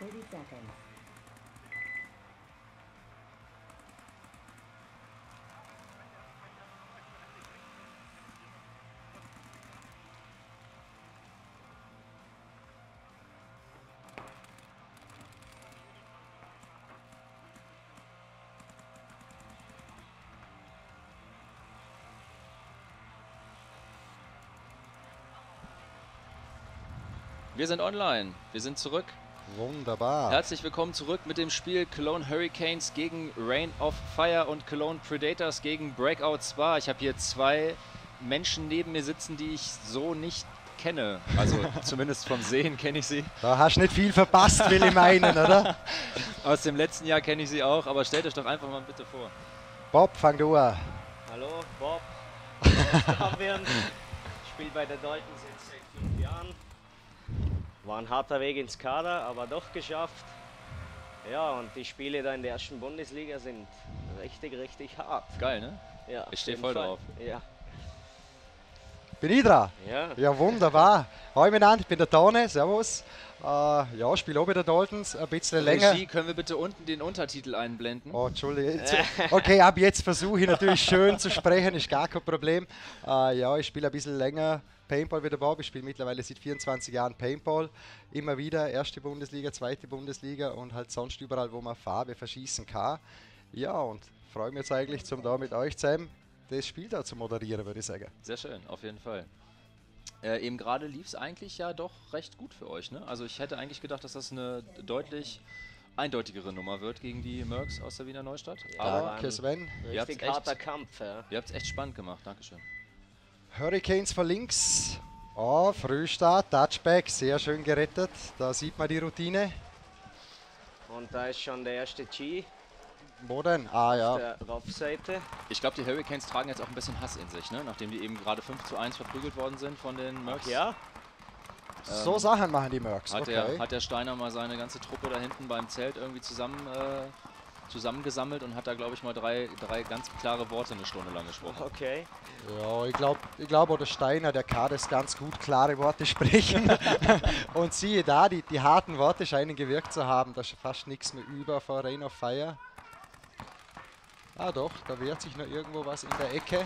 30 seconds. Wir sind online, wir sind zurück. Wunderbar. Herzlich willkommen zurück mit dem Spiel Cologne Hurricanes gegen Reign of Fire und Cologne Predators gegen Breakout Spa. Ich habe hier zwei Menschen neben mir sitzen, die ich so nicht kenne. Also zumindest vom Sehen kenne ich sie. Da hast du nicht viel verpasst, will ich meinen, oder? Aus dem letzten Jahr kenne ich sie auch, aber stellt euch doch einfach mal bitte vor. Bob, fang du an. Hallo, Bob. Fabian. Ich spiele bei der Daltons jetzt seit 5 Jahren. War ein harter Weg ins Kader, aber doch geschafft. Ja, und die Spiele da in der ersten Bundesliga sind richtig hart. Geil, ne? Ja, Ich stehe auf voll jeden Fall. drauf. Ja. Bin ich dran? Ja. Ja, wunderbar. Hallo miteinander, ich bin der Tone, servus. Ja, spiele auch bei der Daltons, ein bisschen länger. Regie, können wir bitte unten den Untertitel einblenden? Oh, Entschuldige. Okay, ab jetzt versuche ich natürlich schön zu sprechen, ist gar kein Problem. Ja, ich spiele ein bisschen länger Paintball wie der Bob. Ich spiele mittlerweile seit 24 Jahren Paintball. Immer wieder erste Bundesliga, zweite Bundesliga und halt sonst überall, wo man Farbe verschießen kann. Ja, und freue mich jetzt eigentlich, zum da mit euch zusammen das Spiel da zu moderieren, würde ich sagen. Sehr schön, auf jeden Fall. Eben gerade lief es eigentlich ja doch recht gut für euch, ne? Also ich hätte eigentlich gedacht, dass das eine deutlich eindeutigere Nummer wird gegen die Mercs aus der Wiener Neustadt. Ja, Aber Danke, Sven. ihr habt's Richtig echt- harter Kampf. Ja. ihr habt es echt spannend gemacht, Dankeschön. Hurricanes von links. Oh, Frühstart, Touchback, sehr schön gerettet. Da sieht man die Routine. Und da ist schon der erste G Wo denn? Ah auf ja. der Rauf-Seite. Ich glaube, die Hurricanes tragen jetzt auch ein bisschen Hass in sich, ne? Nachdem die eben gerade 5:1 verprügelt worden sind von den Mercs. Ja, So Sachen machen die Mercs. Hat, Okay. der Steiner mal seine ganze Truppe da hinten beim Zelt irgendwie zusammengesammelt und hat da, glaube ich, mal drei ganz klare Worte eine Stunde lang gesprochen. okay. Ja, ich glaub, auch der Steiner, der kann das ganz gut klare Worte sprechen. Und siehe da, die harten Worte scheinen gewirkt zu haben. Da ist fast nichts mehr über vor Reign of Fire. Ah doch, da wehrt sich noch irgendwo was in der Ecke.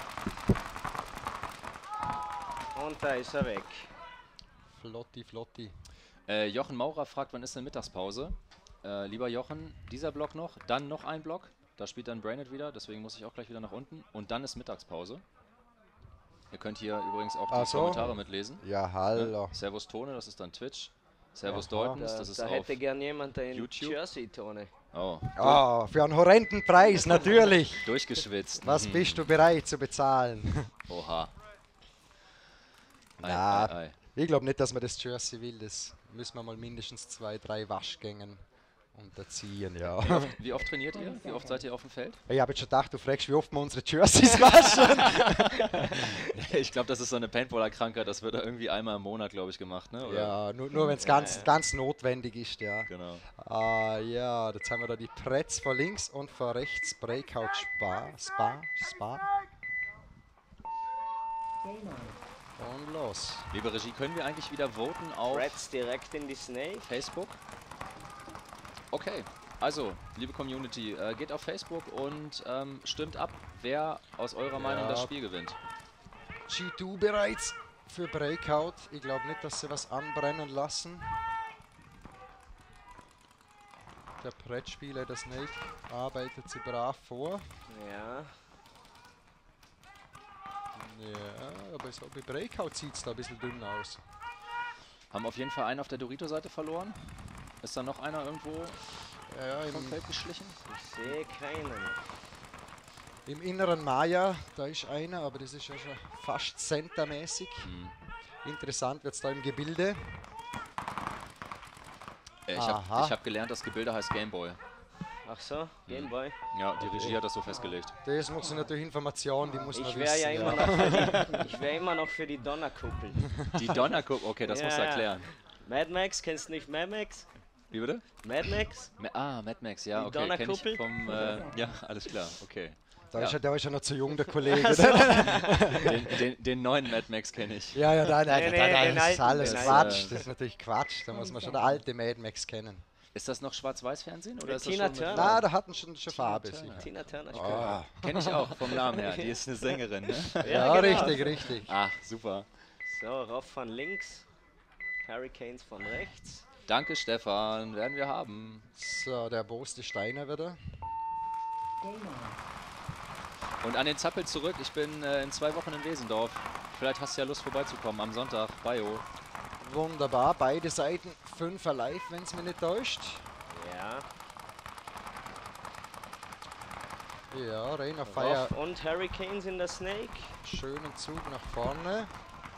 Und da ist er weg. Flotti, flotti. Jochen Maurer fragt, wann ist denn Mittagspause? Lieber Jochen, dieser Block noch, dann noch ein Block. Da spielt dann Brainet wieder, deswegen muss ich auch gleich wieder nach unten. Und dann ist Mittagspause. Ihr könnt hier übrigens auch Ach die so. Kommentare mitlesen. Ja, hallo. Servus Tone, das ist dann Twitch. Servus Aha. Daltons, Da, das ist da auf hätte gern jemand einen YouTube. Jersey-Tone. oh, Ah, für einen horrenden Preis, natürlich. durchgeschwitzt. Was bist du bereit zu bezahlen? Oha. Ei, Na. ei, ei. Ich glaube nicht, dass man das Jersey will. Das müssen wir mal mindestens 2, 3 Waschgängen unterziehen, ja. Wie oft trainiert ihr? Wie oft seid ihr auf dem Feld? Ich habe jetzt schon gedacht, du fragst, wie oft wir unsere Jerseys waschen. Ich glaube, das ist so eine Paintballer-Krankheit, das wird da irgendwie einmal im Monat, glaube ich, gemacht, ne? Oder? Ja, nur wenn es ganz notwendig ist, ja. Genau. Ja, jetzt haben wir da die Pretz vor links und vor rechts Breakout Spa. Game on. Und los. Liebe Regie, können wir eigentlich wieder voten auf Reds direkt in die Snake. Facebook? Okay, also, liebe Community, geht auf Facebook und stimmt ab, wer aus eurer Meinung das Spiel gewinnt. G2 bereits für Breakout. Ich glaube nicht, dass sie was anbrennen lassen. Der Brettspieler, der Snake, arbeitet sie brav vor. Ja. Ja, aber so bei Breakout sieht es da ein bisschen dünn aus. Haben auf jeden Fall einen auf der Dorito-Seite verloren. Ist da noch einer irgendwo Ja, vom Feld geschlichen? Ich sehe keinen. im inneren Maya, da ist einer, aber das ist ja schon fast centermäßig. Interessant wird es da im Gebilde. Ich Aha. hab gelernt, das Gebilde heißt Gameboy. Ach so, Gameboy. Ja, die Regie hat das so festgelegt. Das muss natürlich Information, die muss man Ich wäre wissen. ja immer noch für die Donnerkuppel. Die Donnerkuppel, okay, das musst du Ja. erklären. Mad Max, kennst du nicht Mad Max? Wie bitte? Mad Max? Mad Max, ja, Die okay, kenn ich Donnerkuppel? vom, ja, alles klar, okay. Da ist ja noch zu jung, der Kollege. Den neuen Mad Max kenne ich. Ja, nein, Nee, den das ist alten, alles den Quatsch. alten. Das ist natürlich Quatsch. Da muss man schon der alte Mad Max kennen. Ist das noch Schwarz-Weiß-Fernsehen? Oder ist das Tina schon Turner. Na, da hatten schon Farbe. Turner. sicher. Tina Turner. Oh. Kenne ich auch vom Namen her. Die ist eine Sängerin, ne? Ja, genau. richtig. Ach, super. So, Rauf von links, Hurricanes von rechts. Danke, Stefan. Werden wir haben. So, der Boste Steiner wieder. Game on. Und an den Zappel zurück. Ich bin in 2 Wochen in Wesendorf. Vielleicht hast du ja Lust vorbeizukommen am Sonntag. Bio. Wunderbar, beide Seiten 5er live, wenn es mich nicht täuscht. Ja, Ja, Rain of Fire, Rauf und Hurricanes in der Snake. schönen Zug nach vorne.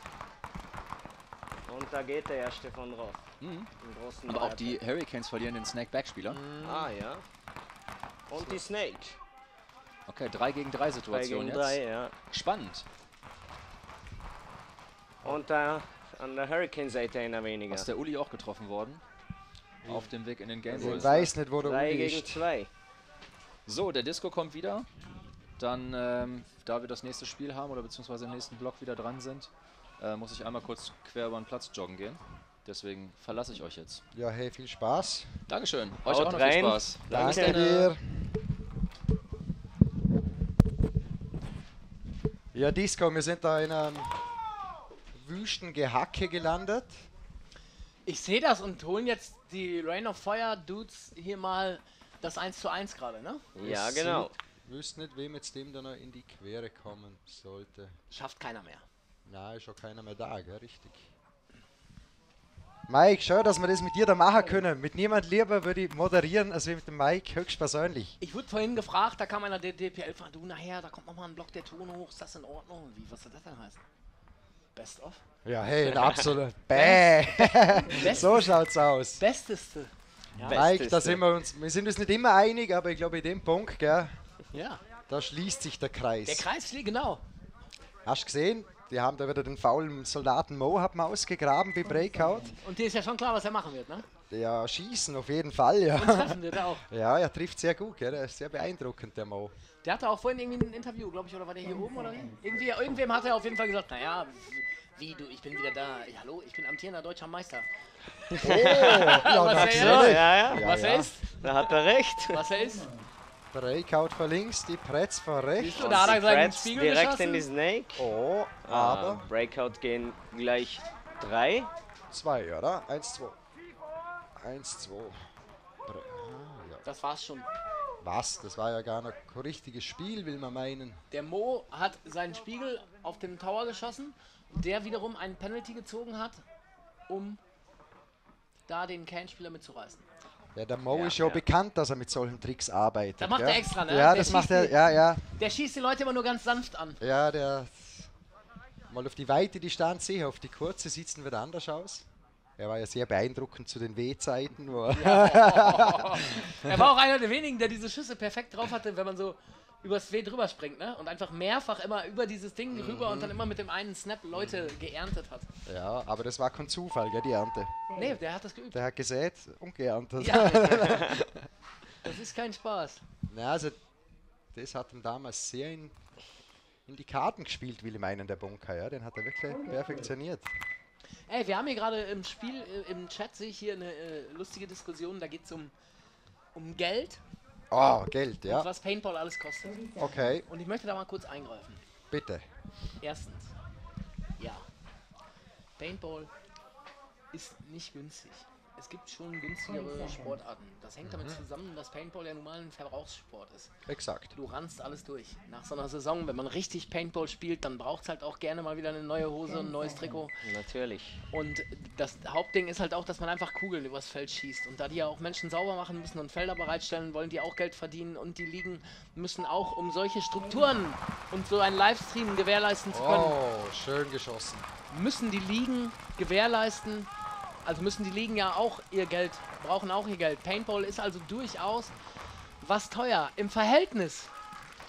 Und da geht der erste von Rauf. Mhm. Im großen Aber auch die Dreierpack. Hurricanes verlieren den Snack-Back-Spieler. Ah ja. Und die Snake. Okay, 3 gegen 3 3 Situation gegen jetzt. 3, ja. Spannend. Und da an der Hurricane-Seite einer weniger. Ist der Uli auch getroffen worden? Auf dem Weg in den Game Ich Boys. weiß nicht, wo der 3 Uli gegen ist. 2. So, der Disco kommt wieder. Dann, da wir das nächste Spiel haben oder beziehungsweise im nächsten Block wieder dran sind, muss ich einmal kurz quer über den Platz joggen gehen. Deswegen verlasse ich euch jetzt. Ja, hey, viel Spaß. Dankeschön. Euch Haut auch noch rein. viel Spaß. Danke Bis dann. dir. Ja, Disco, wir sind da in einem Wüstengehacke gelandet. Ich sehe das und holen jetzt die Rain of Fire Dudes hier mal das 1:1 gerade, ne? Ja, genau. Wüsste nicht, wem jetzt dem da noch in die Quere kommen sollte. Schafft keiner mehr. Na, ist schon keiner mehr da, gell? Richtig. Mike, schau, dass wir das mit dir da machen können. Mit niemand lieber würde ich moderieren, als mit dem Mike, höchstpersönlich. Ich wurde vorhin gefragt, da kam einer der DPL fragen, du nachher, da kommt nochmal ein Block der Ton hoch, ist das in Ordnung? Wie, was soll das denn heißen? Best of? Ja, hey, ein absolut. Bäh. So schaut's aus. Besteste. Ja. Mike, da sind wir sind uns nicht immer einig, aber ich glaube, in dem Punkt, gell, Ja. da schließt sich der Kreis. Der Kreis fliegt, genau. Hast du gesehen? Die haben da wieder den faulen Soldaten Mo haben wir ausgegraben wie Breakout. Und dir ist ja schon klar, was er machen wird, ne? Ja, schießen auf jeden Fall, ja. Und treffen wird er auch. Ja, er trifft sehr gut, gell? Er ist sehr beeindruckend, der Mo. Der hatte auch vorhin irgendwie ein Interview, glaube ich, oder war der hier oben oder wie? Irgendwem hat er auf jeden Fall gesagt, naja, wie du, ich bin wieder da. Ja, hallo, ich bin amtierender deutscher Meister. Oh, ja, Was das er Ja, ist? ja. Ja, Was ja. er ist? Da hat er recht. Was er ist? Breakout von links, die Pretz von rechts. Siehst du, da hat er Die seinen Freds Spiegel direkt in die geschossen. Snake. Oh, aber Breakout gehen gleich 3. 2, oder? 1, 2. 1, 2. Das war's schon. Was? Das war ja gar noch kein richtiges Spiel, will man meinen. Der Mo hat seinen Spiegel auf dem Tower geschossen, der wiederum einen Penalty gezogen hat, um da den Kane-Spieler mitzureißen. Ja, der Mo Ja, ist ja ja. bekannt, dass er mit solchen Tricks arbeitet. Das macht gell? er extra, ne? Ja, Der das macht schießt er, die- ja. Der schießt die Leute immer nur ganz sanft an. Ja, der. Mal auf die weite Distanz sehen, auf die kurze sieht es wieder anders aus. Er war ja sehr beeindruckend zu den W-Zeiten. Wo Er war auch einer der wenigen, der diese Schüsse perfekt drauf hatte, wenn man so übers W drüber springt, ne? Und einfach mehrfach immer über dieses Ding rüber und dann immer mit dem einen Snap Leute geerntet hat. Ja, aber das war kein Zufall, gell, die Ernte. Nee, der hat das geübt. Der hat gesät und geerntet. Ja. Das ist kein Spaß. Na, also, das hat ihm damals sehr in die Karten gespielt, will ich meinen, der Bunker. Ja? Den hat er wirklich perfektioniert. Ey, wir haben hier gerade im Spiel, im Chat sehe ich hier eine lustige Diskussion, da geht es um Geld Oh, Geld, und ja. was Paintball alles kostet. Okay, Und ich möchte da mal kurz eingreifen. bitte. Erstens, ja, Paintball ist nicht günstig. Es gibt schon günstigere Sportarten. Das hängt damit zusammen, dass Paintball ja nun mal ein Verbrauchssport ist. Exakt. Du rannst alles durch. Nach so einer Saison, wenn man richtig Paintball spielt, dann braucht es halt auch gerne mal wieder eine neue Hose, ein neues Trikot. Natürlich. Und das Hauptding ist halt auch, dass man einfach Kugeln übers Feld schießt. Und da die ja auch Menschen sauber machen müssen und Felder bereitstellen, wollen die auch Geld verdienen. Und die Ligen müssen auch, um solche Strukturen und so einen Livestream gewährleisten zu können, Oh, schön geschossen. müssen die Ligen gewährleisten, also müssen die Ligen ja auch ihr Geld, brauchen auch ihr Geld. Paintball ist also durchaus was teuer im Verhältnis,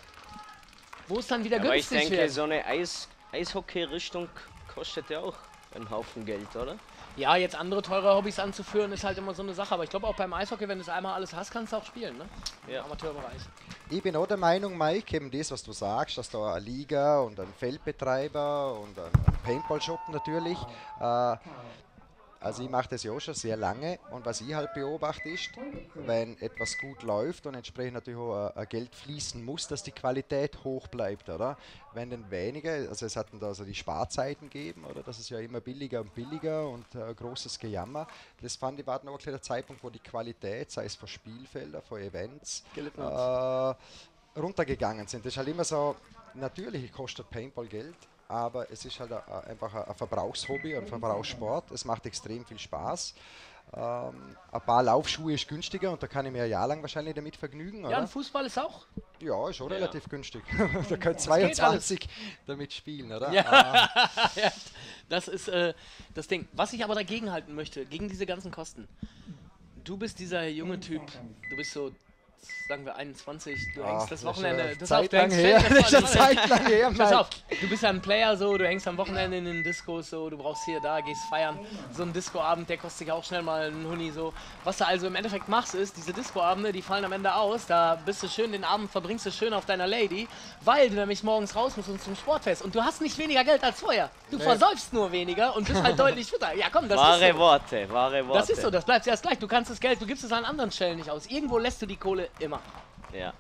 wo es dann wieder Aber ich günstig denke, wird. so eine Eishockey-Richtung kostet ja auch ein Haufen Geld, oder? Ja, jetzt andere teure Hobbys anzuführen, ist halt immer so eine Sache. Aber ich glaube auch beim Eishockey, wenn du es einmal alles hast, kannst du auch spielen, ne? Ja. Im Amateurbereich. Ich bin auch der Meinung, Mike, eben das, was du sagst, dass da eine Liga und ein Feldbetreiber und ein Paintball-Shop natürlich. Also ich mache das ja auch schon sehr lange und was ich halt beobachte ist, wenn etwas gut läuft und entsprechend natürlich auch Geld fließen muss, dass die Qualität hoch bleibt, oder? Wenn dann weniger, also es hatten da so die Sparzeiten gegeben, oder? Das ist ja immer billiger und billiger und großes Gejammer. Das fand ich war dann auch der Zeitpunkt, wo die Qualität, sei es von Spielfeldern, von Events, runtergegangen sind. Das ist halt immer so, natürlich kostet Paintball Geld, aber es ist halt einfach ein Verbrauchshobby, ein Verbrauchssport. Es macht extrem viel Spaß. Ein paar Laufschuhe ist günstiger und da kann ich mir ein Jahr lang wahrscheinlich damit vergnügen, Ja, oder? und Fußball ist auch. Ja, ist auch Ja. relativ günstig. Da können 22 damit spielen, oder? Ja. Ja, das ist das Ding. Was ich aber dagegen halten möchte, gegen diese ganzen Kosten. Du bist dieser junge Typ, du bist so, sagen wir 21, du hängst das Wochenende. Zeit lang her. Das ist schon Zeit lang her, Pass Mike. auf, du bist ja ein Player so, du hängst am Wochenende in den Diskos so, du brauchst hier, da, gehst feiern. So ein Discoabend, der kostet sich auch schnell mal einen Huni so. Was du also im Endeffekt machst, ist, diese Discoabende, die fallen am Ende aus, da bist du schön, den Abend verbringst du schön auf deiner Lady, weil du nämlich morgens raus musst und zum Sportfest und du hast nicht weniger Geld als vorher. Du versäufst nur weniger und bist halt deutlich fitter. Ja komm, das ist Wahre so. Worte, wahre Worte. Das ist so, das bleibt erst gleich. Du kannst das Geld, du gibst es an anderen Stellen nicht aus. Irgendwo lässt du die Kohle immer. Ja.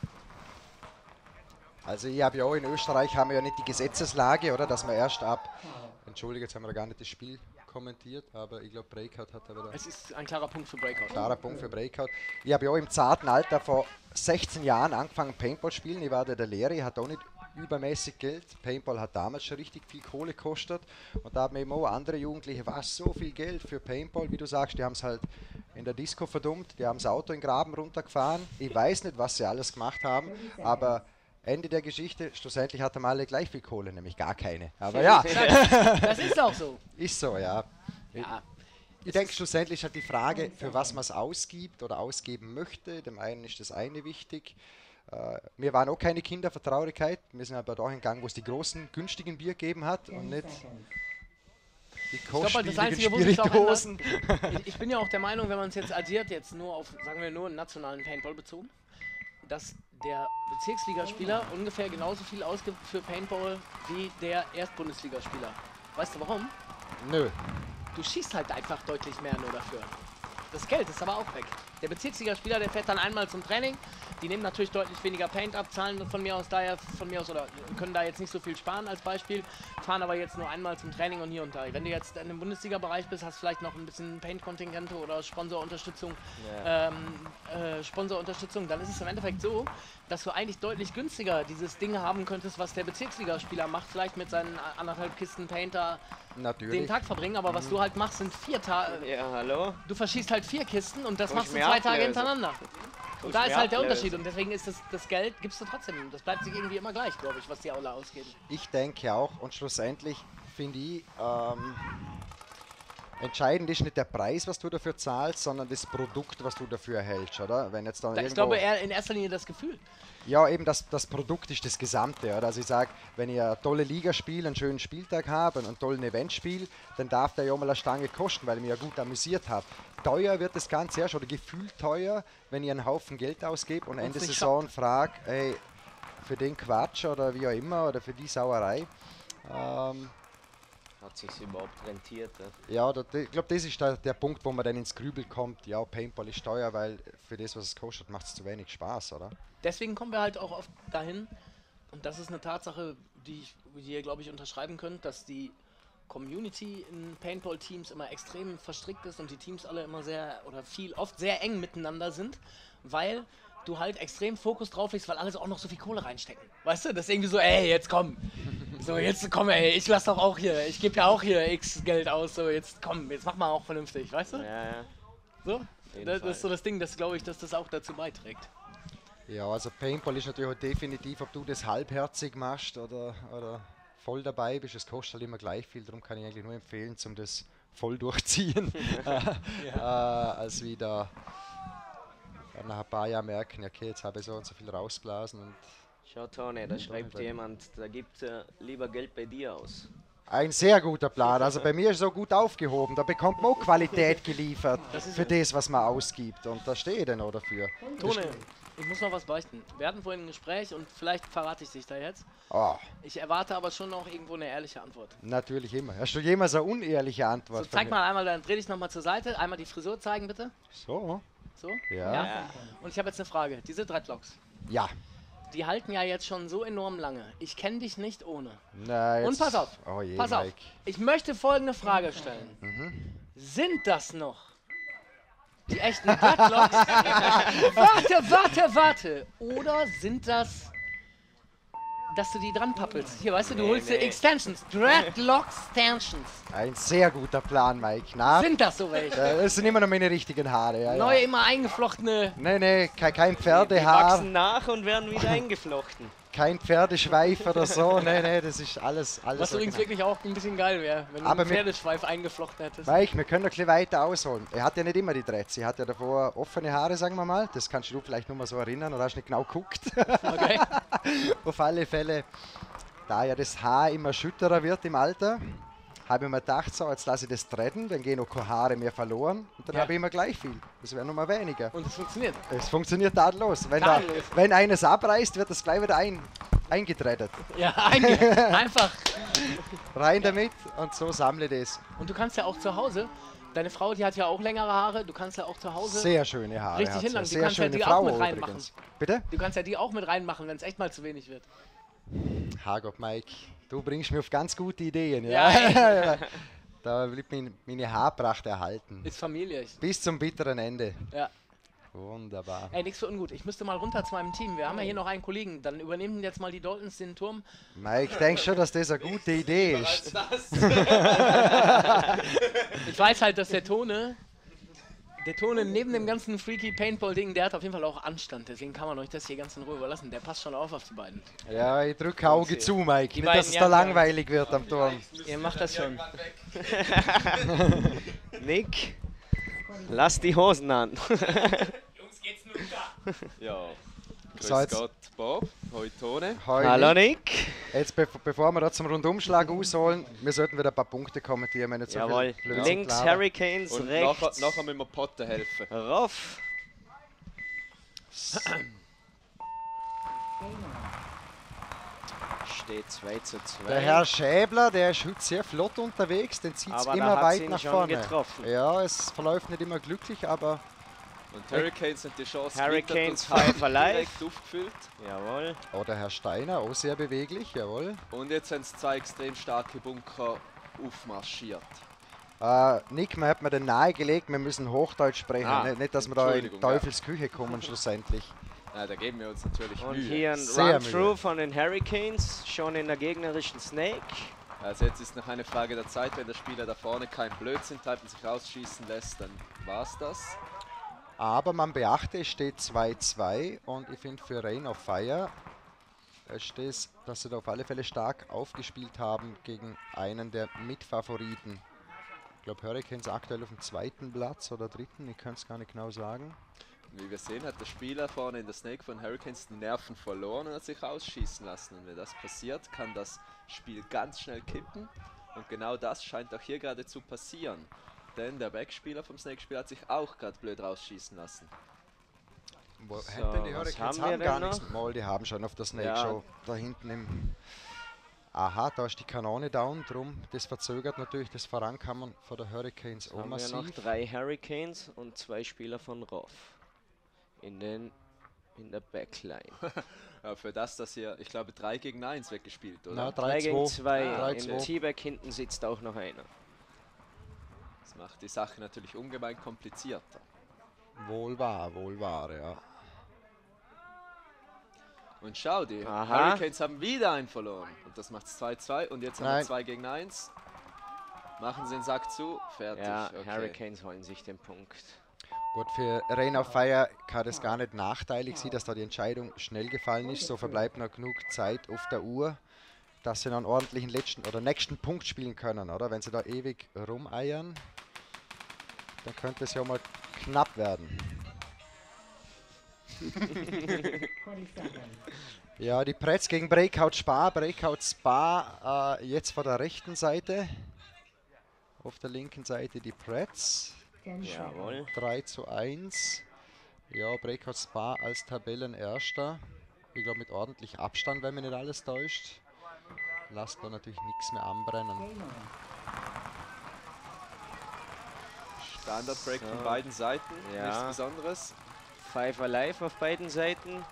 Also ich habe ja auch in Österreich haben wir ja nicht die Gesetzeslage, oder, dass man erst ab, entschuldige, jetzt haben wir gar nicht das Spiel kommentiert, aber ich glaube Breakout hat aber da Es ist ein klarer Punkt für Breakout. klarer Punkt für Breakout. Ich habe ja auch im zarten Alter vor 16 Jahren angefangen Paintball spielen. Ich war der Lehrer, ich hatte auch nicht übermäßig Geld. Paintball hat damals schon richtig viel Kohle gekostet und da haben eben auch andere Jugendliche, was so viel Geld für Paintball, wie du sagst, die haben es halt in der Disco verdummt, die haben das Auto in den Graben runtergefahren. Ich weiß nicht, was sie alles gemacht haben, aber Ende der Geschichte, schlussendlich hatten alle gleich viel Kohle, nämlich gar keine. Aber ja, Das ist auch so. ist so, ja. Ja. Ich denke, schlussendlich ist halt die Frage, für was man es ausgibt oder ausgeben möchte. Dem einen ist das eine wichtig. Wir waren auch keine Kinder für Traurigkeit. Wir sind aber dahin gegangen, wo es die großen, günstigen Bier gegeben hat und nicht die Ich glaube, das kostspieligen Einzige, wo sich auch ändert, Spirituosen. ich bin ja auch der Meinung, wenn man es jetzt addiert, jetzt nur auf, sagen wir nur einen nationalen Paintball bezogen, dass der Bezirksligaspieler ungefähr genauso viel ausgibt für Paintball wie der Erstbundesligaspieler. Weißt du warum? Nö. Du schießt halt einfach deutlich mehr nur dafür. Das Geld ist aber auch weg. Der Bezirksligaspieler, der fährt dann einmal zum Training. Die nehmen natürlich deutlich weniger Paint ab, zahlen von mir aus daher, oder können da jetzt nicht so viel sparen als Beispiel, fahren aber jetzt nur einmal zum Training und hier und da. Wenn du jetzt in dem Bundesliga-Bereich bist, hast du vielleicht noch ein bisschen Paint-Kontingente oder Sponsorunterstützung, Sponsorunterstützung, dann ist es im Endeffekt so, dass du eigentlich deutlich günstiger dieses Ding haben könntest, was der Bezirksligaspieler macht, vielleicht mit seinen 1,5 Kisten Painter den Natürlich. Tag verbringen, aber was du halt machst, sind 4 Tage. Ja, hallo? Du verschießt halt 4 Kisten und das Muss machst du mir 2 Tage ablösen. hintereinander. Muss Und da mir ist halt der ablösen. Unterschied und deswegen ist das Geld, gibst du trotzdem. Das bleibt sich irgendwie immer gleich, glaube ich, was die Aula ausgeben. Ich denke auch und schlussendlich finde ich, entscheidend ist nicht der Preis, was du dafür zahlst, sondern das Produkt, was du dafür erhältst, oder? Wenn jetzt dann Ich irgendwo, glaube eher in erster Linie das Gefühl. ja, eben das Produkt ist das Gesamte, oder? Also ich sage, wenn ich eine tolle Liga spiele, einen schönen Spieltag habe, einen tollen Event spiele, dann darf der ja mal eine Stange kosten, weil ich mich ja gut amüsiert habe. Teuer wird das Ganze erst, oder gefühlt teuer, wenn ich einen Haufen Geld ausgebe und Ende nicht Saison frage, hey, für den Quatsch oder wie auch immer, oder für die Sauerei. Hat sich überhaupt rentiert? Ja, ich glaube, das ist der Punkt, wo man dann ins Grübel kommt. Ja, Paintball ist teuer, weil für das, was es kostet, macht es zu wenig Spaß, oder? Deswegen kommen wir halt auch oft dahin, und das ist eine Tatsache, die ihr, glaube ich, unterschreiben könnt, dass die Community in Paintball-Teams immer extrem verstrickt ist und die Teams alle immer oft sehr eng miteinander sind, weil du halt extrem Fokus drauf legst, weil alle so auch noch so viel Kohle reinstecken. Weißt du, das ist irgendwie so, ey, jetzt komm. So, jetzt komm, ey, ich lass doch auch hier, ich gebe ja auch hier X Geld aus, so, jetzt komm, jetzt mach mal auch vernünftig, weißt du? Ja, ja. So, jeden das Fall. ist so das Ding, das glaube ich, dass das auch dazu beiträgt. Ja, also Paintball ist natürlich auch definitiv, ob du das halbherzig machst oder voll dabei bist. Es kostet halt immer gleich viel, darum kann ich eigentlich nur empfehlen, zum das voll durchziehen. Als wieder nach ein paar Jahren merken, okay, jetzt habe ich so und so viel rausblasen. Und Schau, Tony, da schreibt jemand, da gibt lieber Geld bei dir aus. Ein sehr guter Plan. Also bei mir ist so gut aufgehoben. Da bekommt man auch Qualität geliefert für das, was man ausgibt. Und da stehe ich dann auch dafür. Tone, ich muss noch was beichten. Wir hatten vorhin ein Gespräch und vielleicht verrate ich dich da jetzt. Oh, Ich erwarte aber schon noch irgendwo eine ehrliche Antwort. natürlich immer. Hast du jemals eine unehrliche Antwort? So, zeig von mal einmal, dann dreh dich nochmal zur Seite. Einmal die Frisur zeigen, bitte. mir? So? So? Ja. Und ich habe jetzt eine Frage. Diese Dreadlocks, Ja. die halten ja jetzt schon so enorm lange. Ich kenne dich nicht ohne. Na, jetzt. Und pass auf, Oh je, pass auf. Mike. Ich möchte folgende Frage stellen. Sind das noch die echten Dreadlocks? Warte. Oder sind das, dass du die dran pappelst? Hier, weißt du, du holst dir Extensions. Dreadlock-Extensions. Ein sehr guter Plan, Mike. Na, Sind das so welche? das sind immer noch meine richtigen Haare. Ja, Neue, ja. immer eingeflochtene. Nee, kein Die Pferdehaar, wachsen nach und werden wieder eingeflochten. kein Pferdeschweif oder so. Nee, das ist alles. Was übrigens wirklich auch ein bisschen geil wäre, wenn du Aber einen mit- Pferdeschweif eingeflochten hättest. Mike, wir können noch ein bisschen weiter ausholen. Er hat ja nicht immer die Dreads. Er hat ja davor offene Haare, sagen wir mal. Das kannst du vielleicht nur mal so erinnern oder hast nicht genau geguckt. Okay. Auf alle Fälle, da ja das Haar immer schütterer wird im Alter, habe ich mir gedacht, so, jetzt lasse ich das dreaden, dann gehen noch keine Haare mehr verloren und dann Ja. habe ich immer gleich viel. Das wäre noch mal weniger. Und es funktioniert. Es funktioniert tadellos. Tadellos. Wenn eines abreißt, wird das gleich wieder eingedreadet. Ja, einfach. Rein damit und so sammle ich das. Und du kannst ja auch zu Hause, deine Frau, die hat ja auch längere Haare, du kannst ja auch zu Hause, Sehr schöne Haare. Richtig hat sie. hinlangen. Du Sehr kannst ja schöne die auch Frau mit reinmachen. übrigens. Bitte? du kannst ja die auch mit reinmachen, wenn es echt mal zu wenig wird. Hagop Mike, du bringst mir auf ganz gute Ideen. Ja, Ja. Da bleibt meine Haarpracht erhalten. Ist Familie. Bis zum bitteren Ende. Ja. Wunderbar. Ey, nichts für ungut. Ich müsste mal runter zu meinem Team. Wir haben ja hier noch einen Kollegen. Dann übernehmen jetzt mal die Daltons den Turm. Mike, denkst schon, dass das eine gute Idee ist? Ich weiß halt, dass der Tone neben dem ganzen freaky Paintball-Ding, der hat auf jeden Fall auch Anstand. Deswegen kann man euch das hier ganz in Ruhe überlassen. Der passt schon auf die beiden. Ja, ich drücke Auge zu, Mike. Nicht, beiden, dass es ja, da ja. langweilig wird am Turm. Ihr macht das schon. Nick, lass die Hosen an. Ja. Grüß So, jetzt- Gott, Bob. Hoi, Tone. Hoi, Hallo Nick. Nick. Jetzt, bevor wir da zum Rundumschlag ausholen, wir sollten wieder ein paar Punkte kommentieren, wenn nicht so Jawohl. viel Blödsinn Links plaudern. Hurricanes, Und rechts nachher müssen wir Potten helfen. Roff. Steht 2:2. Der Herr Schäbler, der ist heute sehr flott unterwegs, den zieht es Aber da immer hat's weit ihn nach schon vorne. getroffen. Ja, es verläuft nicht immer glücklich, aber Und Hurricanes sind die Chance. Hurricanes Wittert und Five Alive. direkt aufgefüllt. Jawohl. der Herr Steiner, auch sehr beweglich, jawohl. Und jetzt sind es zwei extrem starke Bunker aufmarschiert. Nick, man hat mir den nahegelegt, wir müssen Hochdeutsch sprechen, Ah, nicht, dass wir da in Entschuldigung, Teufels Küche kommen schlussendlich. Ja, da geben wir uns natürlich Und Mühe. hier ein Sehr Run-Through Mühe. von den Hurricanes, schon in der gegnerischen Snake. Also jetzt ist noch eine Frage der Zeit, wenn der Spieler da vorne keinen Blödsinn treibt und sich rausschießen lässt, dann war's das. Aber man beachte, es steht 2-2 und ich finde für Rain of Fire ist das, dass sie da auf alle Fälle stark aufgespielt haben gegen einen der Mitfavoriten. Ich glaube, Hurricanes aktuell auf dem zweiten Platz oder dritten, ich kann es gar nicht genau sagen. Wie wir sehen, hat der Spieler vorne in der Snake von Hurricanes die Nerven verloren und hat sich rausschießen lassen. Und wenn das passiert, kann das Spiel ganz schnell kippen. Und genau das scheint auch hier gerade zu passieren. Denn der Backspieler vom Snake-Spieler hat sich auch gerade blöd rausschießen lassen. Wo So, hätten die was Hurricanes haben wir gar denn nichts. Mal, die haben schon auf der Snake Ja. Show da hinten im. Aha, da ist die Kanone down, drum. Das verzögert natürlich das Vorankommen von der Hurricanes auch Haben wir noch massiv. 3 Hurricanes und 2 Spieler von Roff. In der Backline. Ja, für das hier, ich glaube, 3 gegen 1 weggespielt, oder? Na, 3 gegen 2. Ah, Im 3-2. T-Back hinten sitzt auch noch einer. Das macht die Sache natürlich ungemein komplizierter. Wohl wahr, ja. Und schau, die Aha. Hurricanes haben wieder einen verloren. Und das macht es 2-2 und jetzt haben wir Nein. 2 gegen 1. Machen sie den Sack zu, fertig. Ja, okay. Hurricanes holen sich den Punkt. Gut, für Rain of Fire kann das gar nicht nachteilig sein, dass da die Entscheidung schnell gefallen ist. So verbleibt noch genug Zeit auf der Uhr, dass sie noch einen ordentlichen letzten oder nächsten Punkt spielen können, oder? Wenn sie da ewig rumeiern, dann könnte es ja mal knapp werden. 20 seconds. Ja, die Pretz gegen Breakout Spa. Breakout Spa jetzt von der rechten Seite. Auf der linken Seite die Pretz. 10 seconds. Jawohl. 3:1. Ja, Breakout Spa als Tabellenerster. Ich glaube mit ordentlich Abstand, wenn mich nicht alles täuscht. Lasst da natürlich nichts mehr anbrennen. Game on. Standard-Break So. von beiden Seiten, Ja. nichts Besonderes. 5 alive auf beiden Seiten.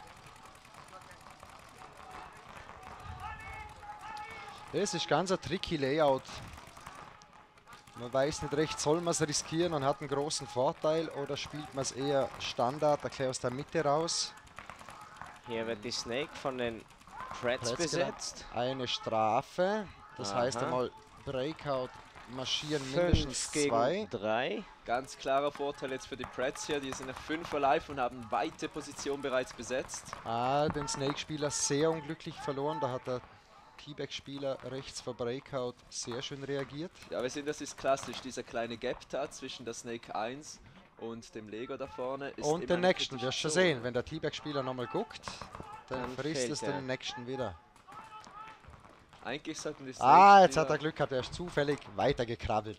Das ist ganz ein tricky Layout. Man weiß nicht recht, soll man es riskieren und hat einen großen Vorteil oder spielt man es eher Standard, gleich aus der Mitte raus. Hier wird die Snake von den Preds Pretz besetzt. Eine Strafe, das heißt Aha. einmal Breakout marschieren 5 mindestens gegen 2. 3. Ganz klarer Vorteil jetzt für die Preds hier, die sind auf 5 alive und haben weite Position bereits besetzt. Den Snake-Spieler sehr unglücklich verloren, da hat der T-Back-Spieler rechts vor Breakout sehr schön reagiert. Ja, wir sehen, das ist klassisch, dieser kleine Gap da zwischen der Snake 1 und dem Lego da vorne. Ist Und immer den eine nächsten, kritische wirst du schon Zone. sehen, wenn der T-Back-Spieler nochmal guckt, dann Dann frisst fällt es er. den nächsten wieder. Eigentlich sollten die Jetzt hat Snake-Spieler- er Glück gehabt, er ist zufällig weitergekrabbelt.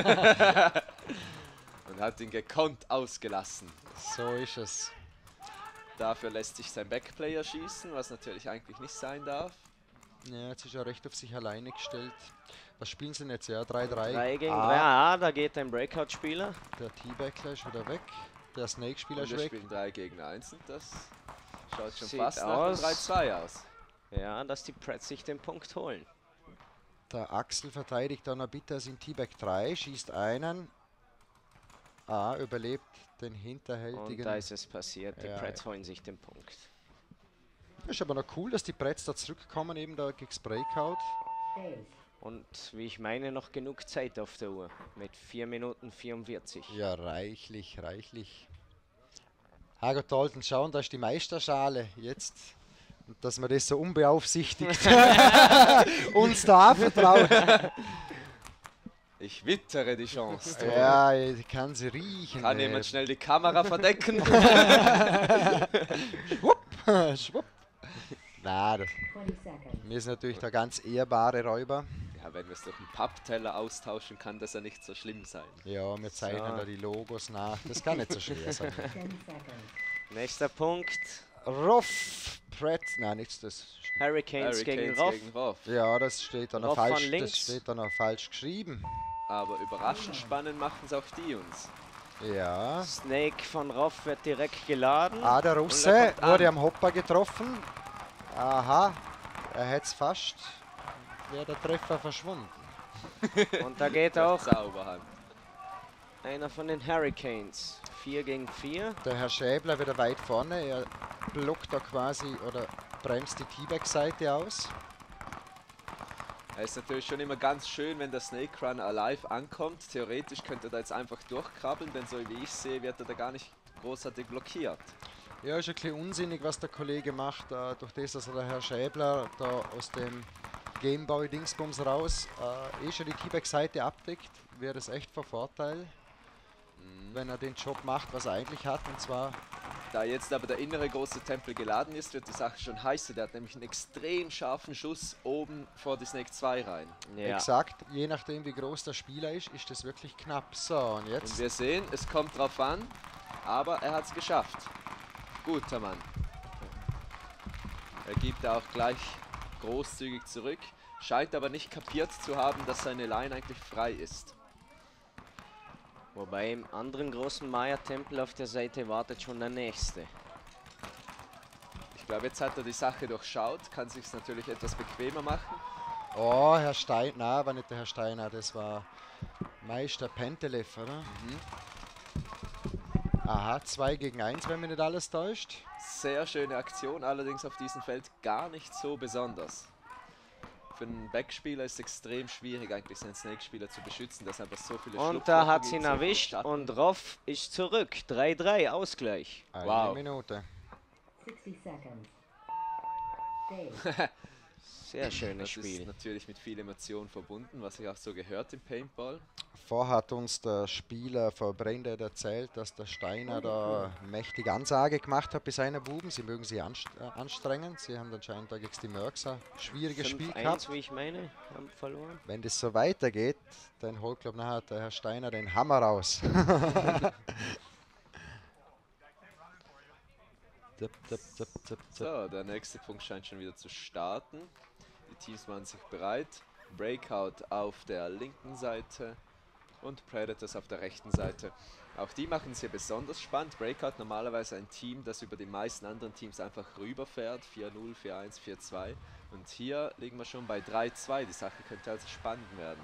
und hat ihn gekonnt ausgelassen. So ist es. Dafür lässt sich sein Backplayer schießen, was natürlich eigentlich nicht sein darf. Ja, jetzt ist er recht auf sich alleine gestellt. Was spielen sie denn jetzt? Ja, 3-3. 3 gegen 3. Ah, Da geht ein Breakout-Spieler. der T-Backler ist wieder weg. Der Snake-Spieler Und ist wir weg. spielen 3 gegen 1 und das schaut schon Sieht fast nach aus. einem 3-2 aus. Ja, dass die Preds sich den Punkt holen. Der Axel verteidigt dann bitte in T-Back 3, schießt einen. Überlebt den Und hinterhältigen. da ist es passiert. Die Ja, Preds holen sich den Punkt. Ist aber noch cool, dass die Pretz da zurückkommen, eben da gegen das Breakout. Ace. Und wie ich meine, noch genug Zeit auf der Uhr. Mit 4 Minuten 44. Ja, reichlich, reichlich. Hago Dalton, schauen, da ist die Meisterschale. Jetzt, dass man das so unbeaufsichtigt uns da vertraut. Ich wittere die Chance. Tobi. Ja, ich kann sie riechen. Kann jemand schnell die Kamera verdecken? Schwupp. Na, das, 20 seconds. wir sind natürlich da ganz ehrbare Räuber. Ja, wenn wir es durch einen Pappteller austauschen, kann das ja nicht so schlimm sein. Ja, wir zeichnen So. da die Logos nach. Das kann nicht so schwer sein. 10 seconds. Nächster Punkt. Ruff, Pratt, nein, nichts das. Hurricanes gegen Hurricanes Roff. gegen Roff. Ja, das steht da noch Roff von falsch. Das links. steht da noch falsch geschrieben. Aber überraschend spannend machen es auch die uns. Ja. Snake von Roff wird direkt geladen. Der Und Russe er kommt wurde an. am Hopper getroffen. Aha, er hätte es fast. Wäre der Treffer verschwunden. Und da geht Der auch Zauberhand. einer von den Hurricanes. 4 gegen 4. Der Herr Schäbler wieder weit vorne. Er blockt da quasi oder bremst die T-Back-Seite aus. Es ist natürlich schon immer ganz schön, wenn der Snake Run alive ankommt. Theoretisch könnte er da jetzt einfach durchkrabbeln, denn so wie ich sehe, wird er da gar nicht großartig blockiert. Ja, ist ein bisschen unsinnig, was der Kollege macht. Durch das, dass er der Herr Schäbler da aus dem Gameboy-Dingsbums raus schon die T-Back-Seite abdeckt, wäre das echt von Vorteil, wenn er den Job macht, was er eigentlich hat, und zwar Da jetzt aber der innere große Tempel geladen ist, wird die Sache schon heißer. Der hat nämlich einen extrem scharfen Schuss oben vor die Snake 2 rein. Ja. exakt, je nachdem wie groß der Spieler ist das wirklich knapp. So, und Und jetzt wir sehen, es kommt drauf an, aber er hat es geschafft. Guter Mann. Er gibt auch gleich großzügig zurück, scheint aber nicht kapiert zu haben, dass seine Line eigentlich frei ist. Wobei im anderen großen Maya-Tempel auf der Seite wartet schon der nächste. Ich glaube, jetzt hat er die Sache durchschaut, kann sich es natürlich etwas bequemer machen. oh, Herr Stein, na, war nicht der Herr Steiner, das war Meister Pentelev, oder? Aha, 2 gegen 1, wenn mich nicht alles täuscht. Sehr schöne Aktion, allerdings auf diesem Feld gar nicht so besonders. Für einen Backspieler ist es extrem schwierig, eigentlich seinen Snake-Spieler zu beschützen, dass einfach so viele Und da Schlupflöcher hat gibt, ihn so viele erwischt Schatten. und Roff ist zurück. 3-3, Ausgleich. Eine Wow. Minute. 60 seconds. Dave. Sehr schönes Das Spiel. ist natürlich mit viel Emotion verbunden, was sich auch so gehört im Paintball. Vorher hat uns der Spieler von Braindead erzählt, dass der Steiner da mächtige Ansage gemacht hat bei seinen Buben. Sie mögen sich anstrengen. Sie haben anscheinend da gegen die Mercs ein schwieriges Spiel 5-1, gehabt. wie ich meine, haben verloren. Wenn das so weitergeht, dann holt, glaube ich, nachher der Herr Steiner den Hammer raus. So, der nächste Punkt scheint schon wieder zu starten. Die Teams machen sich bereit. Breakout auf der linken Seite und Predators auf der rechten Seite. Auch die machen es hier besonders spannend. Breakout normalerweise ein Team, das über die meisten anderen Teams einfach rüberfährt. 4-0, 4-1, 4-2. Und hier liegen wir schon bei 3-2. Die Sache könnte also spannend werden.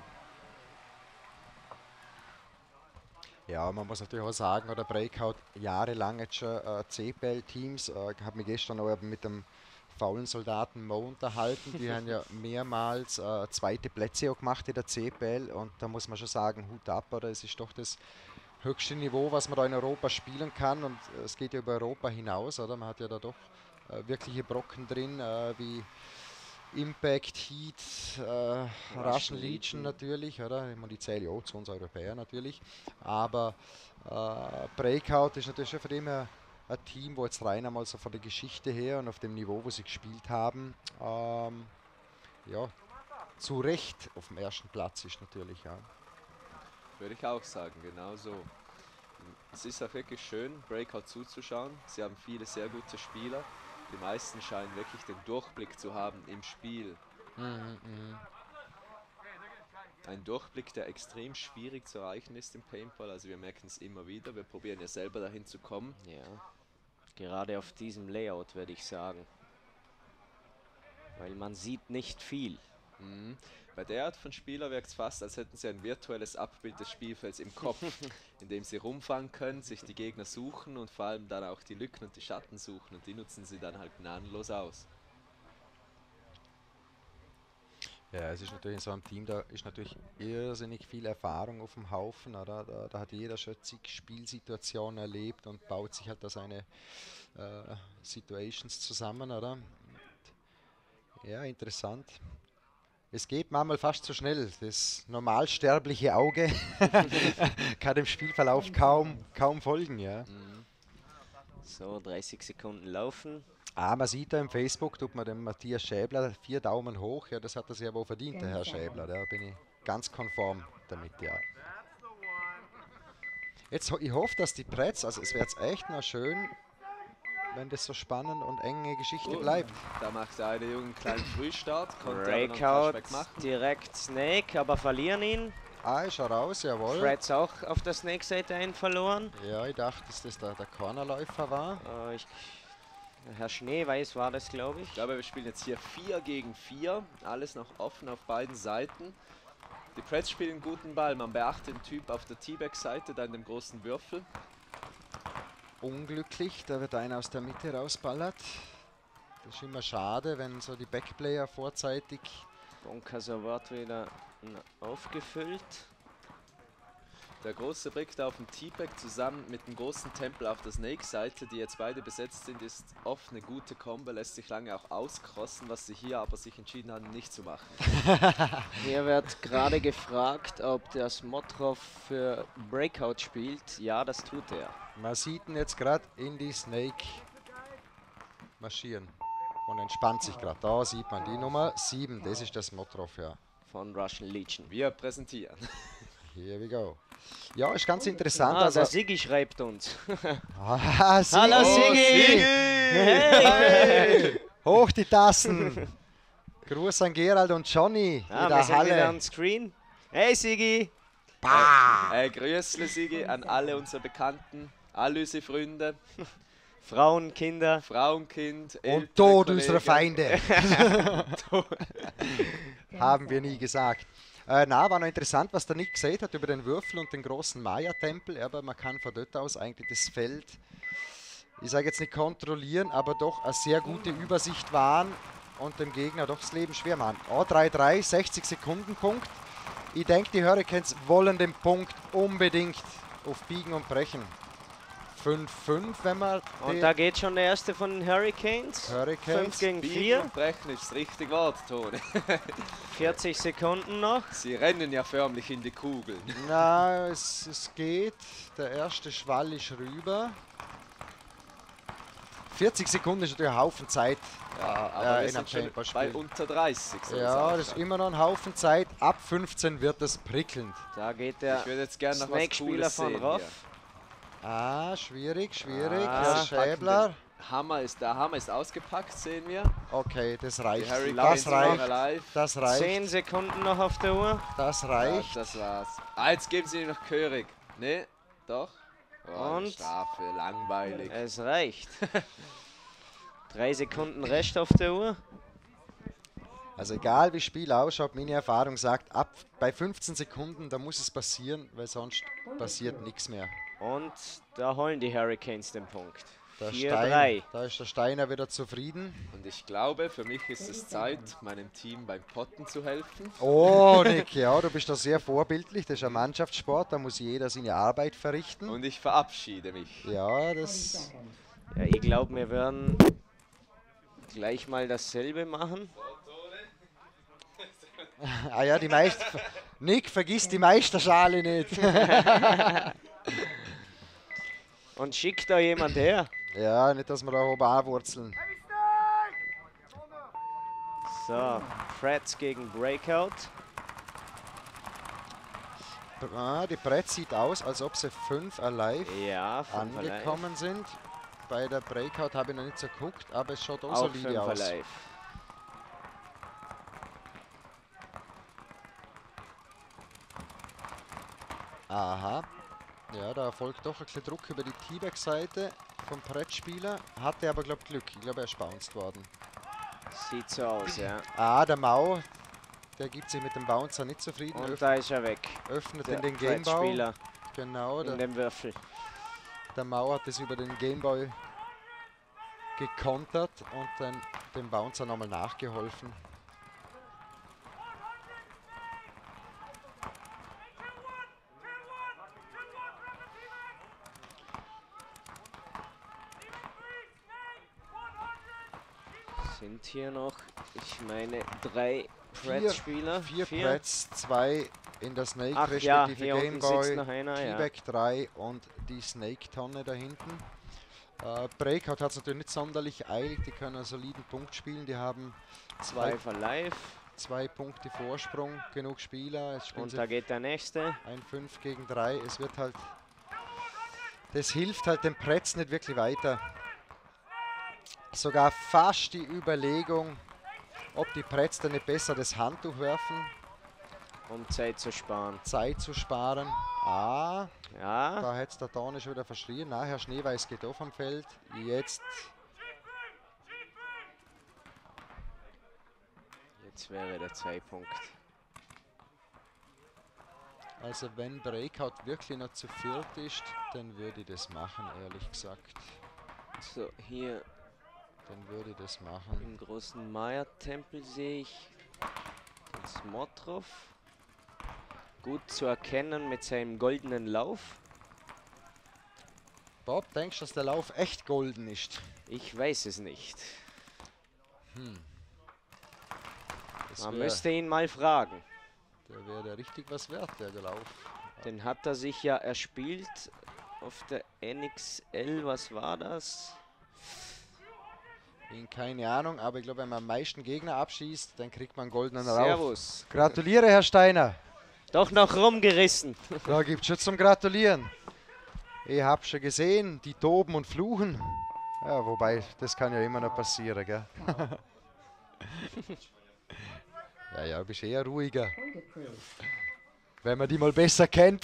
Ja, man muss natürlich auch sagen, oder Breakout jahrelang jetzt schon CPL-Teams. Ich habe mich gestern auch mit dem faulen Soldaten Mo unterhalten. Die haben ja mehrmals zweite Plätze auch gemacht in der CPL. Und da muss man schon sagen, Hut ab, oder? Es ist doch das höchste Niveau, was man da in Europa spielen kann. Und es geht ja über Europa hinaus, oder? Man hat ja da doch wirkliche Brocken drin, wie Impact, Heat, Russian Legion natürlich, oder? Ich meine, die zählen ja auch zu uns Europäer natürlich. Aber Breakout ist natürlich schon von dem her ein Team, wo jetzt rein einmal so von der Geschichte her und auf dem Niveau, wo sie gespielt haben, ja, zu Recht auf dem ersten Platz ist natürlich, ja. Würde ich auch sagen, genau so. Es ist auch wirklich schön, Breakout zuzuschauen. Sie haben viele sehr gute Spieler. Die meisten scheinen wirklich den Durchblick zu haben im Spiel. Ein Durchblick, der extrem schwierig zu erreichen ist im Paintball. Also wir merken es immer wieder. Wir probieren ja selber dahin zu kommen. Ja, gerade auf diesem Layout würde ich sagen. Weil man sieht nicht viel. Bei der Art von Spieler wirkt es fast, als hätten sie ein virtuelles Abbild des Spielfelds im Kopf, in dem sie rumfahren können, sich die Gegner suchen und vor allem dann auch die Lücken und die Schatten suchen, und die nutzen sie dann halt gnadenlos aus. Ja, es ist natürlich in so einem Team, da ist natürlich irrsinnig viel Erfahrung auf dem Haufen, oder? Da hat jeder schon zig Spielsituationen erlebt und baut sich halt da seine Situations zusammen, oder? Und ja, interessant. Es geht manchmal fast zu schnell. Das normalsterbliche Auge kann dem Spielverlauf kaum folgen, ja. So, 30 Sekunden laufen. Man sieht da im Facebook, tut man dem Matthias Schäbler 4 Daumen hoch. Ja, das hat er sich aber auch verdient, der Herr Schäbler. Da bin ich ganz konform damit, ja. Jetzt, ich hoffe, dass die Prets, also es wäre jetzt echt noch schön, wenn das so spannend und enge Geschichte bleibt. Da macht der eine Junge einen kleinen Frühstart, konnte aber noch einen Breakout, Flashback machen. direkt Snake, aber verlieren ihn. Ist er raus, jawohl. Freds auch auf der Snake-Seite einen verloren. Ja, ich dachte, dass das der Cornerläufer war. Herr Schneeweiß war das, glaube ich. Ich glaube, wir spielen jetzt hier 4 gegen 4. Alles noch offen auf beiden Seiten. Die Preds spielen einen guten Ball. Man beachtet den Typ auf der T-Back-Seite, da in dem großen Würfel. Unglücklich, da wird einer aus der Mitte rausballert. Das ist immer schade, wenn so die Backplayer vorzeitig... Bunker sofort wieder aufgefüllt. Der große Brick da auf dem T-Back zusammen mit dem großen Tempel auf der Snake-Seite, die jetzt beide besetzt sind, ist oft eine gute Kombo, lässt sich lange auch auskrossen, was sie hier aber sich entschieden haben, nicht zu machen. Hier wird gerade gefragt, ob der Smotrov für Breakout spielt. Ja, das tut er. Man sieht ihn jetzt gerade in die Snake marschieren und entspannt sich gerade. Da sieht man die Nummer 7, das ist das Motrov, ja. Von Russian Legion. Wir präsentieren. Here we go. Ja, ist ganz interessant. Der Siggi schreibt uns. Siggi. Hallo Siggi! Hey. Hoch die Tassen! Gruß an Gerald und Johnny in Wir der sind wieder Halle. am Screen. Hey Siggi! Grüßle Sigi an alle unsere Bekannten, alle unsere Freunde, Frauen, Kinder. Frauenkind, Und ältere Tod Kollegen. unsere Feinde. Haben wir nie gesagt. War noch interessant, was der Nick gesagt hat über den Würfel und den großen Maya-Tempel. Aber man kann von dort aus eigentlich das Feld, ich sage jetzt nicht kontrollieren, aber doch eine sehr gute Übersicht wahren und dem Gegner doch das Leben schwer machen. 3-3, 60 Sekunden Punkt. Ich denke, die Hurricanes wollen den Punkt unbedingt auf Biegen und Brechen 5-5, wenn man Und die da geht schon der erste von den Hurricanes. Hurricanes. 5 gegen Biegen 4. und brechen ist das richtige Wort, Toni. 40 Sekunden noch. Sie rennen ja förmlich in die Kugeln. Na, es geht. Der erste Schwall ist rüber. 40 Sekunden ist natürlich ein Haufen Zeit Aber wir in einem sind schon bei Paintball-Spiel. unter 30. so Ja, es das ist ausschaut. immer noch ein Haufen Zeit. Ab 15 wird das prickelnd. Da geht der Ich würde jetzt gerne noch was Snake-Spieler Cooles von sehen Roff. hier. Ah, schwierig. Ah, Herr Schäbler. Der Hammer ist ausgepackt, sehen wir. Okay, das Die reicht. Hurricanes Das sind noch reicht. alive. Das reicht. 10 Sekunden noch auf der Uhr. Das Ja, reicht. das war's. Ah, jetzt geben sie noch Körig. Ne, doch. Oh, Und? Strafe, langweilig. Es reicht. 3 Sekunden Rest auf der Uhr. Also egal wie das Spiel ausschaut, meine Erfahrung sagt, ab bei 15 Sekunden, da muss es passieren, weil sonst passiert nichts mehr. Und da holen die Hurricanes den Punkt. Der 4-3. Da ist der Steiner wieder zufrieden. Und ich glaube, für mich ist es Zeit, meinem Team beim Potten zu helfen. Oh, Nick, ja, du bist da sehr vorbildlich. Das ist ein Mannschaftssport, da muss jeder seine Arbeit verrichten. Und ich verabschiede mich. Ja, das... Ja, ich glaube, wir werden gleich mal dasselbe machen. Ah ja, die Meister... Nick, vergiss die Meisterschale nicht. Und schickt da jemand her. Ja, nicht, dass wir da oben anwurzeln. So, Freds gegen Breakout. Ah, die Brett sieht aus, als ob sie 5 alive Ja, 5 alive. angekommen sind. Bei der Breakout habe ich noch nicht so geguckt, aber es schaut auch Auch 5 solide aus. alive. Aha. Ja, da erfolgt doch ein bisschen Druck über die T-Back-Seite vom Brettspieler. Hatte aber, glaube ich, Glück. Ich glaube, er ist bounced worden. Sieht so aus, ja. Ah, der Mau, der gibt sich mit dem Bouncer nicht zufrieden. Und da ist er weg. Öffnet Der in den Gameboy. Spieler Genau, in dem Würfel. der Mau hat es über den Gameboy gekontert und dann dem Bouncer nochmal nachgeholfen. Sind hier noch, ich meine, 3 Freds-Spieler. 4 Preds, 2 in der Snake, Ach ja, respektive hier unten Gameboy, sitzt noch einer, ja. T-Back 3 und die Snake-Tonne da hinten. Breakout hat es natürlich nicht sonderlich eilig, die können einen soliden Punkt spielen, die haben 5 alive. 2 Punkte Vorsprung, genug Spieler. Jetzt spielen Und sie da geht der nächste. ein 5 gegen 3. Es wird halt, das hilft halt dem Pretz nicht wirklich weiter. Sogar fast die Überlegung, ob die Pretz dann nicht besser das Handtuch werfen, Um Zeit zu sparen. Zeit zu sparen. Ah, Ja, da hätte es der Tone schon wieder verschrien. Na, Herr Schneeweiß geht auf am Feld. Jetzt jetzt wäre der Zeitpunkt. also wenn Breakout wirklich noch zu viert ist, dann würde ich das machen, ehrlich gesagt. So, hier Dann würde ich das machen. im großen Maya-Tempel sehe ich den Smotrov. Gut zu erkennen mit seinem goldenen Lauf. Bob, denkst du, dass der Lauf echt golden ist? Ich weiß es nicht. Das Man wär- müsste ihn mal fragen. Der wäre richtig was wert, der Lauf. Den hat er sich ja erspielt auf der NXL. Was war das? Keine Ahnung, aber ich glaube, wenn man am meisten Gegner abschießt, dann kriegt man einen goldenen Lauf. Servus. Gratuliere, Herr Steiner. Doch noch rumgerissen. Da gibt es schon zum Gratulieren. Ich habe schon gesehen, die toben und fluchen. Ja, wobei, das kann ja immer noch passieren, gell? Ja, bist eher ruhiger. Point approved. Wenn man die mal besser kennt.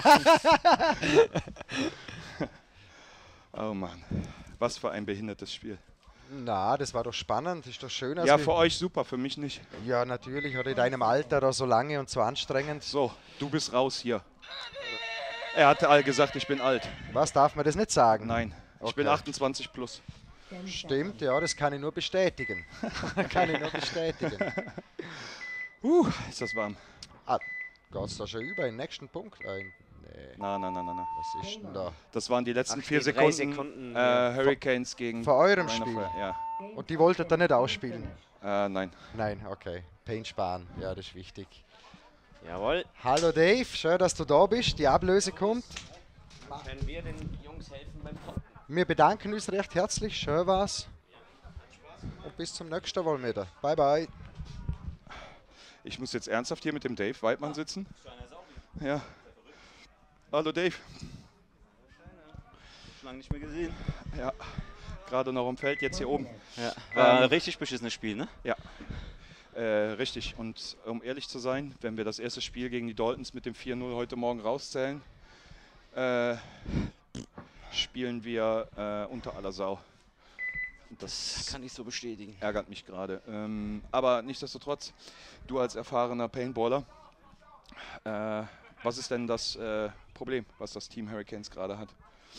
Oh Mann, was für ein behindertes Spiel. Na, das war doch spannend, ist doch schön. Ja, für euch super, für mich nicht. Ja, natürlich, oder in deinem Alter da so lange und so anstrengend. So, du bist raus hier. Er hatte all gesagt, ich bin alt. Was, darf man das nicht sagen? Nein, ich bin Okay. 28 plus. Stimmt, ja, das kann ich nur bestätigen. Kann ich nur bestätigen. Ist das warm. Geht's da schon über in den nächsten Punkt? Na. Was ist denn da? Das waren die letzten Ach, 4 die 3 Sekunden. Sekunden, ja. Hurricanes gegen. Vor eurem Rain of Spiel? Fire, ja. Und die wolltet ihr nicht ausspielen? Nein. Nein, okay. Paint sparen, ja, das ist wichtig. Jawohl. Hallo Dave, schön, dass du da bist. Die Ablöse kommt. Können wir den Jungs helfen beim Potten? Wir bedanken uns recht herzlich. Schön war's. Und bis zum nächsten Mal wieder. Bye, bye. Ich muss jetzt ernsthaft hier mit dem Dave Weidmann sitzen. Ja. Hallo Dave. Lange nicht mehr gesehen. Ja. Gerade noch im Feld, jetzt hier oben. Ja, war ein richtig beschissenes Spiel, ne? Ja. Richtig. Und um ehrlich zu sein, wenn wir das erste Spiel gegen die Dolphins mit dem 4-0 heute Morgen rauszählen, spielen wir unter aller Sau. Und das kann ich so bestätigen. ärgert mich gerade. Aber nichtsdestotrotz, du als erfahrener Paintballer, was ist denn das Problem, was das Team Hurricanes gerade hat?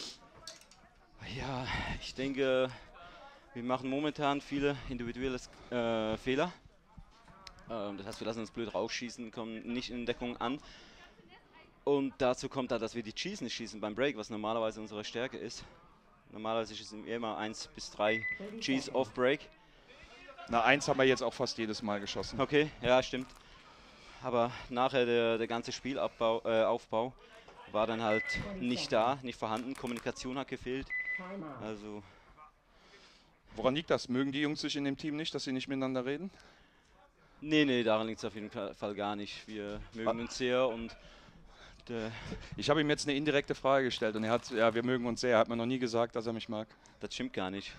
Ja, ich denke, wir machen momentan viele individuelle Fehler. Das heißt, wir lassen uns blöd rausschießen, kommen nicht in Deckung an. Und dazu kommt da, dass wir die Cheese nicht schießen beim Break, was normalerweise unsere Stärke ist. Normalerweise schießen wir immer 1 bis 3 Cheese off Break. Na, 1 haben wir jetzt auch fast jedes Mal geschossen. Okay, ja, stimmt. Aber nachher der ganze Aufbau war dann halt nicht da, nicht vorhanden. Kommunikation hat gefehlt. Also Woran liegt das? Mögen die Jungs sich in dem Team nicht, dass sie nicht miteinander reden? nee, daran liegt es auf jeden Fall gar nicht. Wir mögen uns sehr und Ich habe ihm jetzt eine indirekte Frage gestellt und er hat, ja, wir mögen uns sehr. Er hat mir noch nie gesagt, dass er mich mag. das stimmt gar nicht.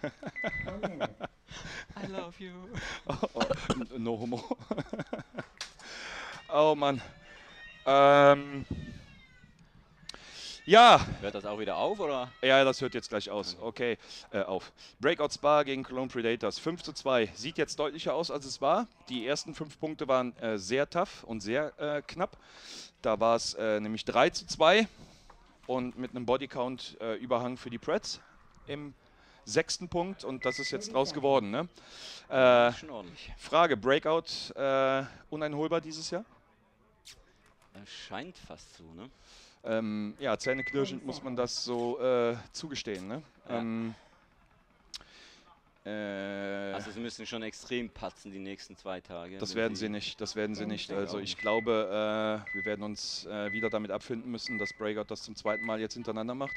I love you. No homo. Oh Mann. Ja. Hört das auch wieder auf, oder? Ja, das hört jetzt gleich aus. Okay, auf. Breakout Spa gegen Cologne Predators. 5:2. Sieht jetzt deutlicher aus, als es war. Die ersten 5 Punkte waren sehr tough und sehr knapp. Da war es nämlich 3:2 und mit einem Bodycount Überhang für die Preds im 6. Punkt. Und das ist jetzt draus geworden. Ne? Schon ordentlich. Frage, Breakout uneinholbar dieses Jahr? Scheint fast so, ne? Ja, zähneknirschend muss man das so zugestehen. Ne? Ja. Also sie müssen schon extrem patzen die nächsten 2 Tage. Das werden sie nicht, das werden sie nicht. Also ich glaube, wir werden uns wieder damit abfinden müssen, dass Breakout das zum 2. Mal jetzt hintereinander macht.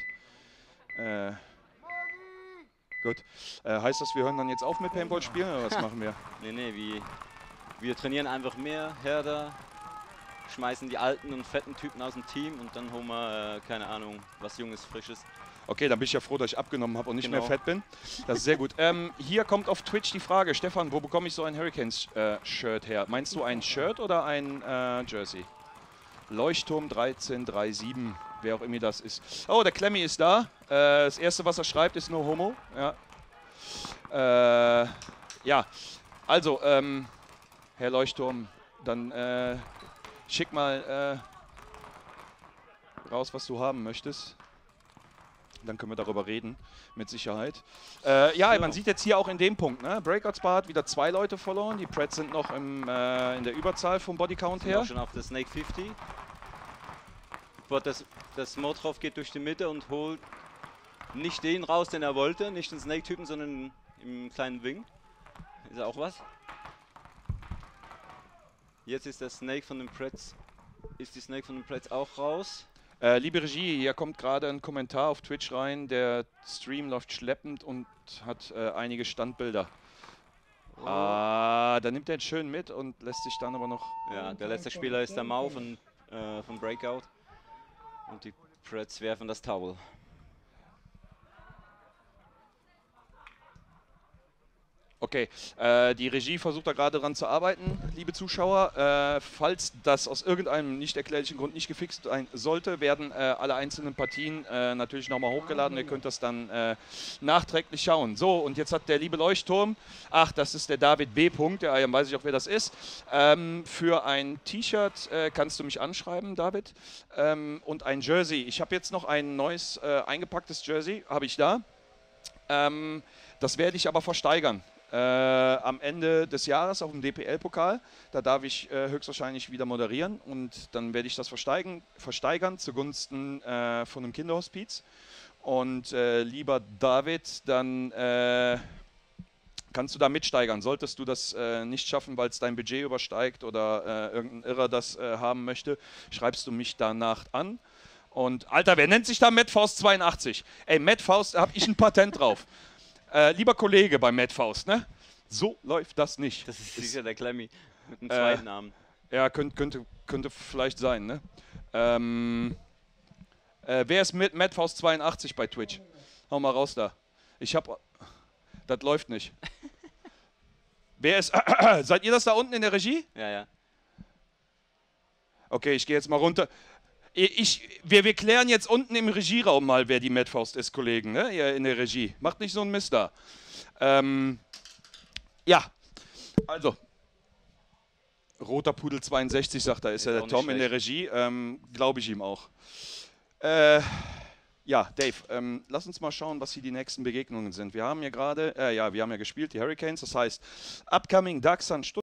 Gut. Heißt das, wir hören dann jetzt auf mit Paintball spielen oder was machen wir? Nee, wir trainieren einfach mehr, härter, schmeißen die alten und fetten Typen aus dem Team und dann holen wir, keine Ahnung, was Junges, Frisches. Okay, dann bin ich ja froh, dass ich abgenommen habe und nicht mehr Genau. fett bin. Das ist sehr gut. Hier kommt auf Twitch die Frage, Stefan, wo bekomme ich so ein Hurricanes-Shirt her? Meinst du ein Shirt oder ein Jersey? Leuchtturm 1337, wer auch immer das ist. Oh, der Clemmy ist da. Das erste, was er schreibt, ist No Homo. Ja, ja. Also, Herr Leuchtturm, dann schick mal raus, was du haben möchtest. Dann können wir darüber reden, mit Sicherheit. Ja, man sieht jetzt hier auch in dem Punkt, ne? Breakout Spa hat wieder 2 Leute verloren. Die Preds sind noch in der Überzahl vom Bodycount Sind her. auch schon auf der Snake 50. Das Motrov geht durch die Mitte und holt nicht den raus, den er wollte. Nicht den Snake-Typen, sondern im kleinen Wing. Ist auch was. Jetzt ist der Snake von den Preds. Ist die Snake von den Preds auch raus? Liebe Regie, hier kommt gerade ein Kommentar auf Twitch rein. Der Stream läuft schleppend und hat einige Standbilder. Oh. Da nimmt er ihn schön mit und lässt sich dann aber noch... Ja, der letzte Spieler ist der Mau von Breakout. Und die Preds werfen das Towel. Okay, die Regie versucht da gerade dran zu arbeiten, liebe Zuschauer. Falls das aus irgendeinem nicht erklärlichen Grund nicht gefixt sein sollte, werden alle einzelnen Partien natürlich nochmal hochgeladen. Ihr könnt das dann nachträglich schauen. So, und jetzt hat der liebe Leuchtturm, ach, das ist der David B. Punkt, ja, dann weiß ich auch, wer das ist. Für ein T-Shirt kannst du mich anschreiben, David. Und ein Jersey. Ich habe jetzt noch ein neues eingepacktes Jersey, habe ich da. Das werde ich aber versteigern. am Ende des Jahres auf dem DPL-Pokal. Da darf ich höchstwahrscheinlich wieder moderieren und dann werde ich das versteigern zugunsten von einem Kinderhospiz. Und lieber David, dann kannst du da mitsteigern. Solltest du das nicht schaffen, weil es dein Budget übersteigt oder irgendein Irrer das haben möchte, schreibst du mich danach an. Und Alter, wer nennt sich da MadFaust82? Ey, MadFaust, da habe ich ein Patent drauf. Lieber Kollege bei MadFaust, ne? So läuft das nicht. Das ist sicher der Clemmy mit dem zweiten Namen. Ja, könnte vielleicht sein, ne? Wer ist mit MadFaust82 bei Twitch? Hau mal raus da. Das läuft nicht. Wer ist... Seid ihr das da unten in der Regie? Ja, ja. Okay, ich gehe jetzt mal runter. Wir klären jetzt unten im Regieraum mal, wer die MadFaust ist, Kollegen, ne? Ihr in der Regie. Macht nicht so einen Mist da. Ja, also. Roter Pudel 62 sagt, da ist ja der Tom in der Regie. Glaube ich ihm auch. Ja, Dave, lass uns mal schauen, was hier die nächsten Begegnungen sind. Wir haben ja gerade, wir haben ja gespielt, die Hurricanes, das heißt Upcoming Ducks an Stuttgart.